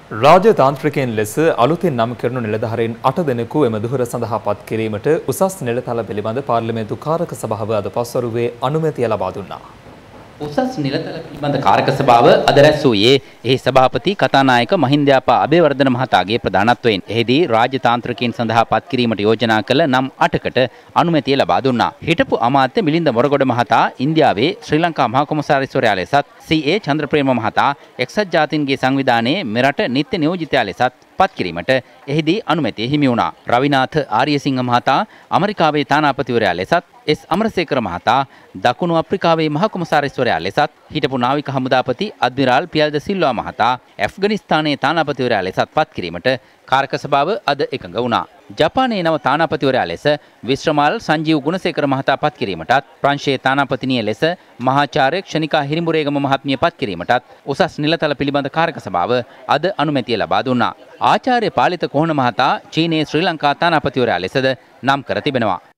රාජතාන්ත්‍රිකයන් ලෙස අලුතින් නම් කරනු නිලධාරීන් 8 දෙනෙකු එම දුහර සඳහා පත් කිරීමට උසස් නිලතල පිළිබඳ පාර්ලිමේන්තු කාරක සභාව අද පස්වරුවේ අනුමැතිය ලබා දුන්නා. උසස් නිලතල පිළිබඳ කාරක සභාව අද රැස් වූයේ එහි සභාපති කතානායක මහින්දයාපා අබේවර්ධන මහතාගේ ප්‍රධානත්වයෙන්. එහිදී රාජතාන්ත්‍රිකයන් සඳහා පත් කිරීමට යෝජනා කළ නම් 8කට අනුමැතිය ලබා දුන්නා. හිටපු අමාත්‍ය මිලින්ද මොරගොඩ මහතා ඉන්දියාවේ ශ්‍රී ලංකා මහා කොමසාරිස්වරයා ලෙසත් CA චන්ද්‍රප්‍රේම මහතා එක්සත් ජාතීන්ගේ සංවිධානයේ මෙරට නිත්‍ය නියෝජිතයා ලෙසත් පත් කිරීමට එහිදී අනුමැතිය හිමි වුණා. රවිනාථ ආරියසිංහ මහතා ඇමරිකාවේ තානාපතිවරයා ලෙසත් එස් අමරසේකර මහතා දකුණු අප්‍රිකාවේ මහ කොමසාරිස්වරයා ලෙසත් හිටපු නාවික හමුදාපති අද්මිරාල් පියල්ද සිල්වා මහතා ඇෆ්ගනිස්තානයේ තානාපතිවරයා ලෙසත් පත් කිරීමට කාරක සභාව අද එකඟ වුණා. ජපානයේ නව තානාපතිවරයා ලෙස විශ්‍රමාල් සංජීව් ගුණසේකර මහතා පත් කිරීමටත් ප්‍රංශයේ තානාපතිනිය ලෙස මහාචාර්ය ක්ෂණිකා හිරිමුරේගම මහත්මිය පත් කිරීමටත් උසස් නිලතල පිළිබඳ කාරක සභාව අද අනුමැතිය ලබා දුන්නා. ආචාර්ය පාලිත කොහණ මහතා චීනයේ ශ්‍රී ලංකා තානාපතිවරයා ලෙසද නම් කර තිබෙනවා.